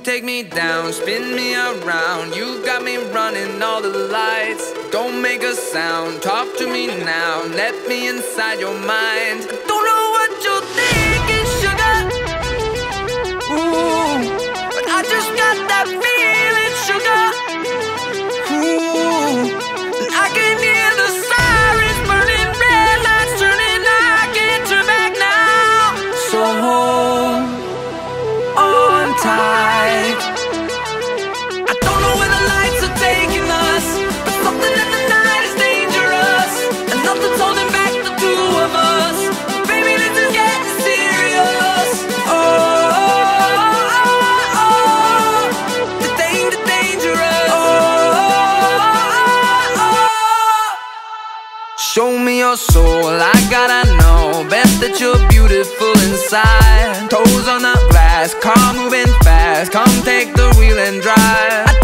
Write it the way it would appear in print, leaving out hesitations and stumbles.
take me down, spin me around. You got me running all the lights. Don't make a sound, talk to me now. Let me inside your mind. Don't know what you're thinking, sugar. Ooh, but I just got that feeling, sugar. Ooh, and I can hear the sirens burning, red lights turning. I can't turn back now. So hold on tight. I don't know where the lights are taking us, but something in the night is dangerous, and nothing's holding back the two of us. Baby, this is getting serious. Oh, oh, oh, oh. The dangerous. Oh, oh, oh. Show me your soul, I gotta know. Best that you're beautiful inside. Toes on the glass, car moving fast. Come take the wheel and drive.